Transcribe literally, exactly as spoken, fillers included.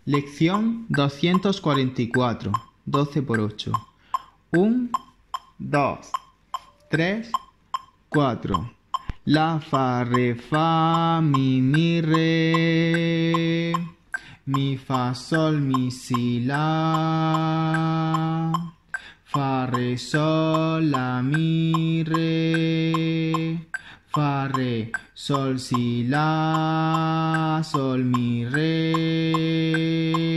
Lección doscientos cuarenta y cuatro. doce por ocho. uno, dos, tres, cuatro. La, fa, re, fa, mi, mi, re. Mi, fa, sol, mi, si, la. Fa, re, sol, la, mi, re. Fa, re, sol, si, la. Sol, mi, re.